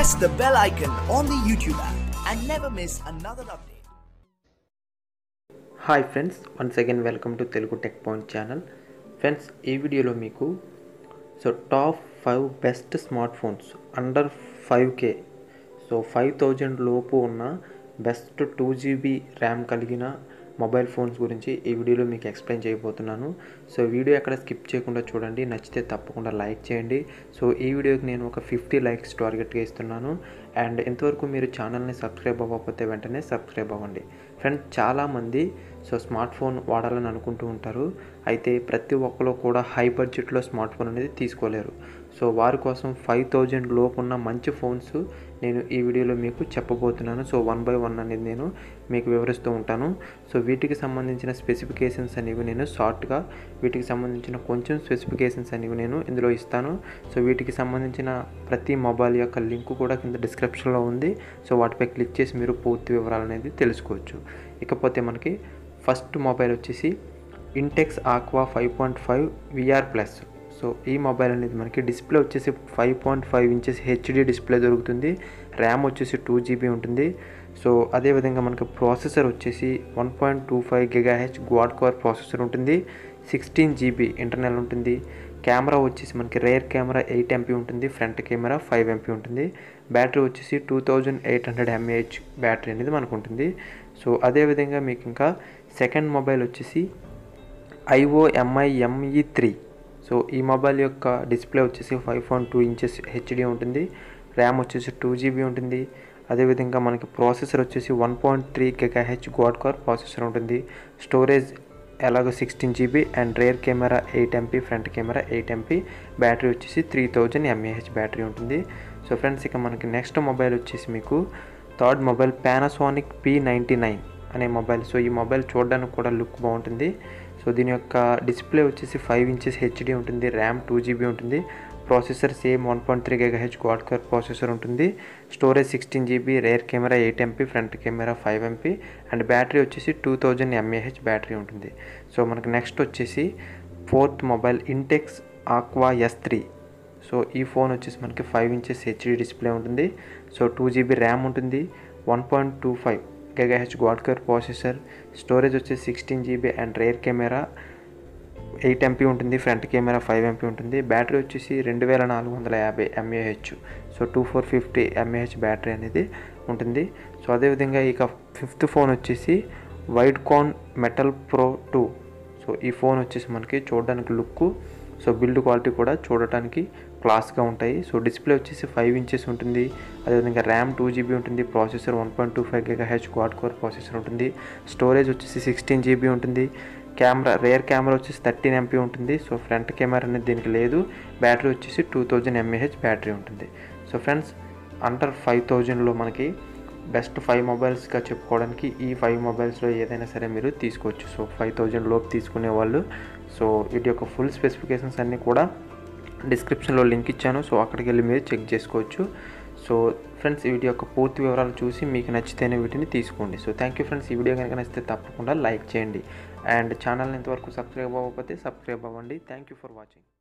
press the bell icon on the YouTube app and never miss another update. Hi friends, once again welcome to Telugu tech point channel. Friends, ఈ వీడియోలో మీకు top 5 best smart phones under 5K, 5000 లోపు ఉన్న best 2GB RAM కలిగిన mobile phones గురించి ఈ వీడియోలో మీకు ఎక్స్ప్లెయిన్ చేయబోతున్నాను. వీడియో ఎక్కడ స్కిప్ చేయకుండా చూడండి. నచ్చితే తప్పకుండా లైక్ చేయండి. ఈ వీడియోకి నేను ఒక 50 లైక్స్ టార్గెట్గా ఇస్తున్నాను. అండ్ ఇంతవరకు మీరు ఛానల్ని సబ్స్క్రైబ్ అవ్వకపోతే వెంటనే సబ్స్క్రైబ్ అవ్వండి. ఫ్రెండ్స్, చాలామంది స్మార్ట్ ఫోన్ వాడాలని అనుకుంటూ ఉంటారు. అయితే ప్రతి ఒక్కరు కూడా హై బడ్జెట్లో స్మార్ట్ ఫోన్ అనేది తీసుకోలేరు. వారి కోసం 5000 లోపు ఉన్న మంచి ఫోన్స్ నేను ఈ వీడియోలో మీకు చెప్పబోతున్నాను. 1 by 1 అనేది నేను మీకు వివరిస్తూ ఉంటాను. వీటికి సంబంధించిన స్పెసిఫికేషన్స్ అనేవి నేను షార్ట్గా, వీటికి సంబంధించిన కొంచెం స్పెసిఫికేషన్స్ అనేవి నేను ఇందులో ఇస్తాను. వీటికి సంబంధించిన ప్రతి మొబైల్ యొక్క లింక్ కూడా కింద డిస్క్రిప్షన్లో ఉంది. వాటిపై క్లిక్ చేసి మీరు పూర్తి వివరాలు అనేది తెలుసుకోవచ్చు. ఇకపోతే మనకి ఫస్ట్ మొబైల్ వచ్చేసి ఇంటెక్స్ ఆక్వా 5.5 VR+. ఈ మొబైల్ అనేది మనకి డిస్ప్లే వచ్చేసి 5.5 ఇంచెస్ హెచ్డి డిస్ప్లే దొరుకుతుంది. ర్యామ్ వచ్చేసి 2GB ఉంటుంది. అదేవిధంగా మనకి ప్రాసెసర్ వచ్చేసి 1.25 GHz క్వాడ్ కోర్ ప్రాసెసర్ ఉంటుంది. 16GB ఇంటర్నల్ ఉంటుంది. కెమెరా వచ్చేసి మనకి రేర్ కెమెరా 8MP ఉంటుంది. ఫ్రంట్ కెమెరా 5MP ఉంటుంది. బ్యాటరీ వచ్చేసి 2800 mAh బ్యాటరీ అనేది మనకు ఉంటుంది. అదేవిధంగా మీకు ఇంకా సెకండ్ మొబైల్ వచ్చేసి IO Mi ME3. ఈ మొబైల్ యొక్క డిస్ప్లే వచ్చేసి 5.2 ఇంచెస్ హెచ్డి ఉంటుంది. ర్యామ్ వచ్చేసి 2GB ఉంటుంది. అదేవిధంగా మనకి ప్రాసెసర్ వచ్చేసి 1.3 GHz క్వాడ్ కోర్ ప్రాసెసర్ ఉంటుంది. స్టోరేజ్ ఎలాగో 16GB and rear camera 8MP, front camera 8MP, battery వచ్చేసి 3000 mAh బ్యాటరీ ఉంటుంది. ఫ్రెండ్స్, ఇక మనకి నెక్స్ట్ మొబైల్ వచ్చేసి మీకు థర్డ్ మొబైల్ పానాసోనిక్ P99 అనే మొబైల్. ఈ మొబైల్ చూడడానికి కూడా లుక్ బాగుంటుంది. దీని యొక్క డిస్ప్లే వచ్చేసి 5 ఇంచెస్ హెచ్డి ఉంటుంది. ర్యామ్ 2GB ఉంటుంది. Processor same 1.3 GHz quad core processor ఉంటుంది. Storage 16GB, rear camera 8MP, front camera 5MP and battery వచ్చేసి 2000 mAh బ్యాటరీ ఉంటుంది. మనకు నెక్స్ట్ వచ్చేసి fourth mobile Intex aqua S3. ఈ ఫోన్ వచ్చేసి మనకి 5 ఇంచెస్ హెచ్డి డిస్ప్లే ఉంటుంది. 2GB ర్యామ్ ఉంటుంది. 1.25 GHz quad core processor. Storage వచ్చేసి 16GB and rear camera 8MP ఉంటుంది. ఫ్రంట్ కెమెరా 5MP ఉంటుంది. బ్యాటరీ వచ్చేసి 2450 mAh, 2450 mAh బ్యాటరీ అనేది ఉంటుంది. అదేవిధంగా ఇక ఫిఫ్త్ ఫోన్ వచ్చేసి వైడ్కాన్ మెటల్ ప్రో 2. ఈ ఫోన్ వచ్చేసి మనకి చూడడానికి లుక్, బిల్డ్ క్వాలిటీ కూడా చూడటానికి క్లాస్గా ఉంటాయి. డిస్ప్లే వచ్చేసి 5 ఇంచెస్ ఉంటుంది. అదేవిధంగా ర్యామ్ 2GB ఉంటుంది. Processor 1.25 GHz quad core processor ఉంటుంది. స్టోరేజ్ వచ్చేసి 16GB ఉంటుంది. రేర్ కెమెరా వచ్చేసి 13MP ఉంటుంది. ఫ్రంట్ కెమెరా అనేది దీనికి లేదు. బ్యాటరీ వచ్చేసి 2000 mAh బ్యాటరీ ఉంటుంది. ఫ్రెండ్స్, అండర్ 5000లో మనకి బెస్ట్ 5 మొబైల్స్గా చెప్పుకోవడానికి ఈ 5 మొబైల్స్లో ఏదైనా సరే మీరు తీసుకోవచ్చు. 5000 లోపు తీసుకునే వాళ్ళు వీటి యొక్క ఫుల్ స్పెసిఫికేషన్స్ అన్నీ కూడా డిస్క్రిప్షన్లో లింక్ ఇచ్చాను. అక్కడికి వెళ్ళి మీరు చెక్ చేసుకోవచ్చు. ఫ్రెండ్స్, వీటి యొక్క పూర్తి వివరాలు చూసి మీకు నచ్చితేనే వీటిని తీసుకోండి. Thank you friends. ఈ వీడియో కనుక నచ్చితే తప్పకుండా లైక్ చేయండి. అండ్ ఛానల్ని ఇంతవరకు సబ్స్క్రైబ్ అవ్వకపోతే సబ్స్క్రైబ్ అవ్వండి. Thank you for watching.